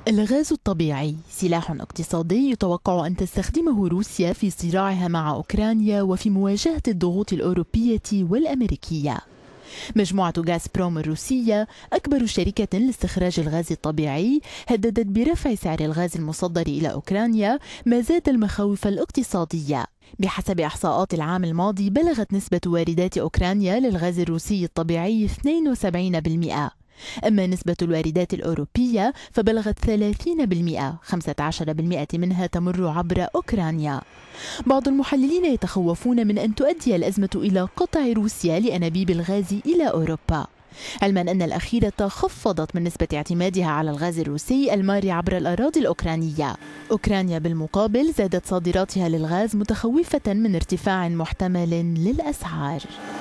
الغاز الطبيعي سلاح اقتصادي يتوقع أن تستخدمه روسيا في صراعها مع أوكرانيا وفي مواجهة الضغوط الأوروبية والأمريكية. مجموعة غازبروم الروسية أكبر شركة لاستخراج الغاز الطبيعي هددت برفع سعر الغاز المصدر إلى أوكرانيا، ما زاد المخاوف الاقتصادية. بحسب إحصاءات العام الماضي بلغت نسبة واردات أوكرانيا للغاز الروسي الطبيعي 72%، أما نسبة الواردات الأوروبية فبلغت 30%، 15% منها تمر عبر أوكرانيا. بعض المحللين يتخوفون من أن تؤدي الأزمة إلى قطع روسيا لأنابيب الغاز إلى أوروبا، علما أن الأخيرة خفضت من نسبة اعتمادها على الغاز الروسي المار عبر الأراضي الأوكرانية. أوكرانيا بالمقابل زادت صادراتها للغاز متخوفة من ارتفاع محتمل للأسعار.